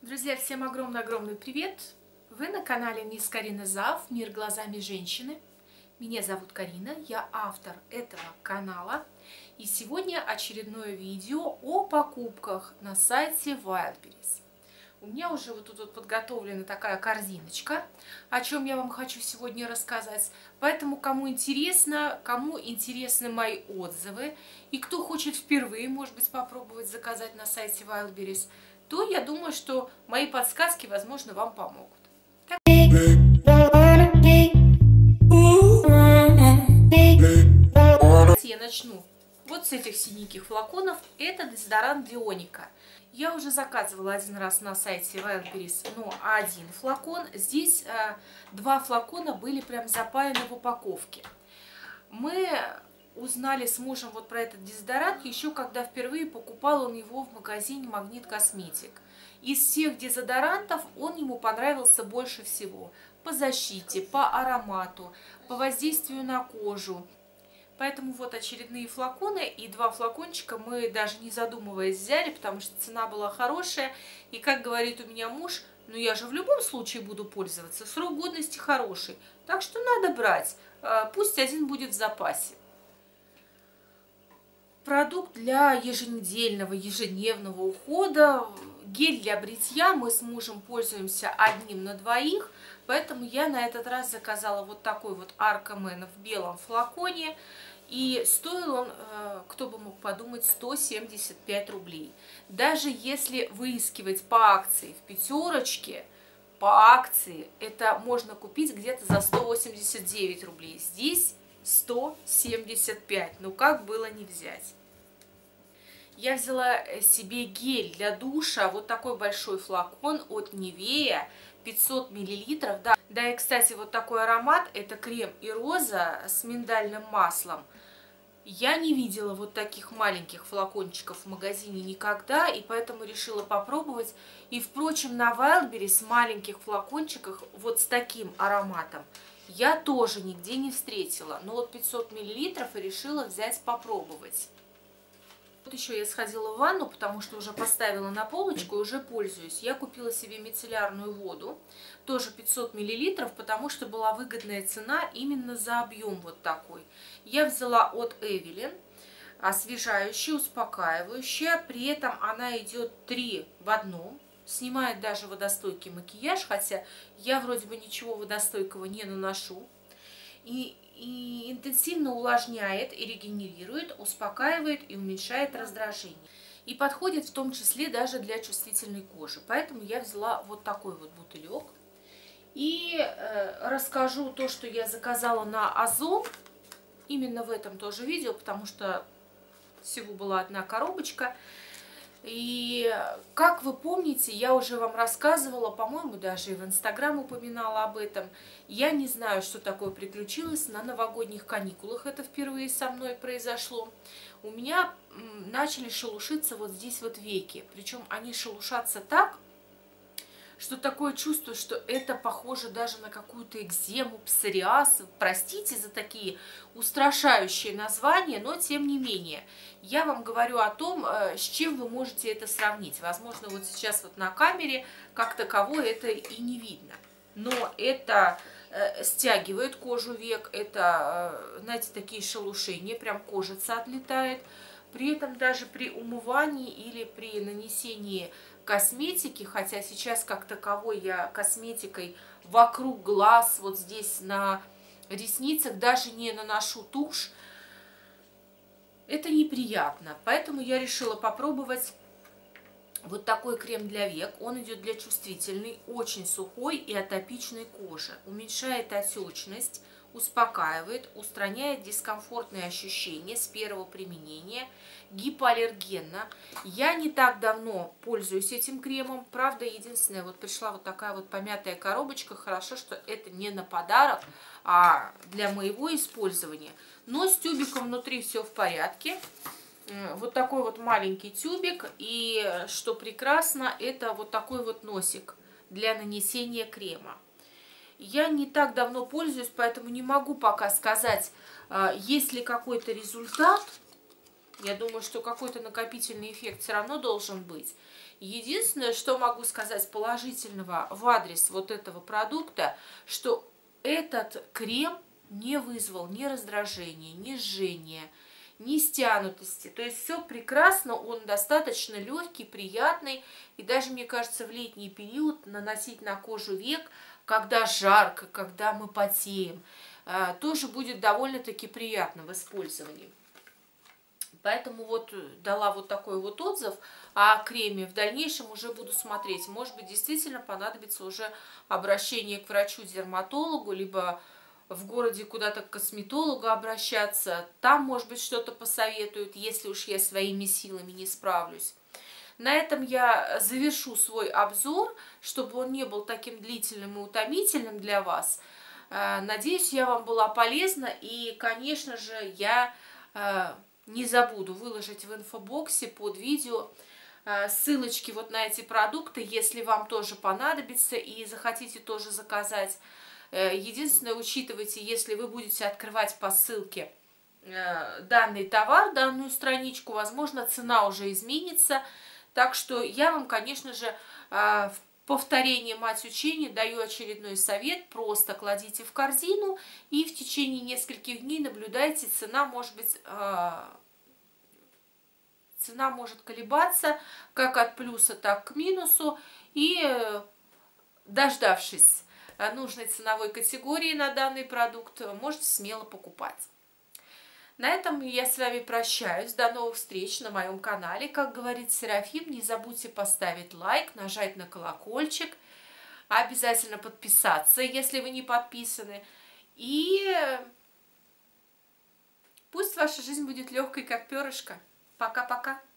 Друзья, всем огромный-огромный привет! Вы на канале Мисс Карина Зав, Мир глазами женщины. Меня зовут Карина, я автор этого канала. И сегодня очередное видео о покупках на сайте Wildberries. У меня уже вот тут вот подготовлена такая корзиночка, о чем я вам хочу сегодня рассказать. Поэтому кому интересны мои отзывы, и кто хочет впервые, может быть, попробовать заказать на сайте Wildberries, то я думаю, что мои подсказки, возможно, вам помогут. Я начну вот с этих синеньких флаконов. Это дезодорант Бионика. Я уже заказывала один раз на сайте Wildberries, но один флакон. Здесь два флакона были прям запаяны в упаковке. Мы узнали с мужем вот про этот дезодорант еще когда впервые покупал он его в магазине Магнит Косметик. Из всех дезодорантов он ему понравился больше всего. По защите, по аромату, по воздействию на кожу. Поэтому вот очередные флаконы, и два флакончика мы даже не задумываясь взяли, потому что цена была хорошая. И как говорит у меня муж, ну я же в любом случае буду пользоваться, срок годности хороший. Так что надо брать, пусть один будет в запасе. Продукт для еженедельного, ежедневного ухода. Гель для бритья мы с мужем пользуемся одним на двоих, поэтому я на этот раз заказала вот такой вот Аркамен в белом флаконе. И стоил он, кто бы мог подумать, 175 рублей. Даже если выискивать по акции в пятерочке, по акции это можно купить где-то за 189 рублей. Здесь 175. Ну как было не взять? Я взяла себе гель для душа, вот такой большой флакон от Nivea, 500 мл. Да, и, кстати, вот такой аромат, это крем и роза с миндальным маслом. Я не видела вот таких маленьких флакончиков в магазине никогда, и поэтому решила попробовать. И, впрочем, на Wildberries маленьких флакончиках вот с таким ароматом я тоже нигде не встретила. Но вот 500 мл и решила взять попробовать. Вот еще я сходила в ванну, потому что уже поставила на полочку и уже пользуюсь. Я купила себе мицеллярную воду, тоже 500 мл, потому что была выгодная цена именно за объем вот такой. Я взяла от Эвелин, освежающая, успокаивающая, при этом она идет 3 в одном. Снимает даже водостойкий макияж, хотя я вроде бы ничего водостойкого не наношу. И интенсивно увлажняет и регенерирует, успокаивает и уменьшает раздражение. И подходит в том числе даже для чувствительной кожи. Поэтому я взяла вот такой вот бутылек. И расскажу то, что я заказала на Озон. Именно в этом тоже видео, потому что всего была одна коробочка. И как вы помните, я уже вам рассказывала, по-моему, даже и в Инстаграм упоминала об этом. Я не знаю, что такое приключилось на новогодних каникулах. Это впервые со мной произошло. У меня начали шелушиться вот здесь вот веки. Причем они шелушатся так, что такое чувство, что это похоже даже на какую-то экзему, псориаз. Простите за такие устрашающие названия, но тем не менее. Я вам говорю о том, с чем вы можете это сравнить. Возможно, вот сейчас вот на камере как таковое это и не видно. Но это стягивает кожу век, это, знаете, такие шелушения, прям кожица отлетает. При этом даже при умывании или при нанесении косметики, хотя сейчас как таковой я косметикой вокруг глаз, вот здесь на ресницах даже не наношу тушь, это неприятно. Поэтому я решила попробовать вот такой крем для век. Он идет для чувствительной, очень сухой и атопичной кожи. Уменьшает отечность, успокаивает, устраняет дискомфортные ощущения с первого применения, гипоаллергенно. Я не так давно пользуюсь этим кремом. Правда, единственное, вот пришла вот такая вот помятая коробочка. Хорошо, что это не на подарок, а для моего использования. Но с тюбиком внутри все в порядке. Вот такой вот маленький тюбик. И что прекрасно, это вот такой вот носик для нанесения крема. Я не так давно пользуюсь, поэтому не могу пока сказать, есть ли какой-то результат. Я думаю, что какой-то накопительный эффект все равно должен быть. Единственное, что могу сказать положительного в адрес вот этого продукта, что этот крем не вызвал ни раздражения, ни жжения, ни стянутости. То есть все прекрасно, он достаточно легкий, приятный. И даже, мне кажется, в летний период наносить на кожу век, когда жарко, когда мы потеем, тоже будет довольно-таки приятно в использовании. Поэтому вот дала вот такой вот отзыв о креме. В дальнейшем уже буду смотреть. Может быть, действительно понадобится уже обращение к врачу-дерматологу, либо в городе куда-то к косметологу обращаться. Там, может быть, что-то посоветуют, если уж я своими силами не справлюсь. На этом я завершу свой обзор, чтобы он не был таким длительным и утомительным для вас. Надеюсь, я вам была полезна. И, конечно же, я не забуду выложить в инфобоксе под видео ссылочки вот на эти продукты, если вам тоже понадобится и захотите тоже заказать. Единственное, учитывайте, если вы будете открывать по ссылке данный товар, данную страничку, возможно, цена уже изменится. Так что я вам, конечно же, в повторение мать учения даю очередной совет. Просто кладите в корзину и в течение нескольких дней наблюдайте. Цена может колебаться как от плюса, так к минусу. И дождавшись нужной ценовой категории на данный продукт, можете смело покупать. На этом я с вами прощаюсь. До новых встреч на моем канале. Как говорит Серафим, не забудьте поставить лайк, нажать на колокольчик, обязательно подписаться, если вы не подписаны. И пусть ваша жизнь будет легкой, как перышко. Пока-пока.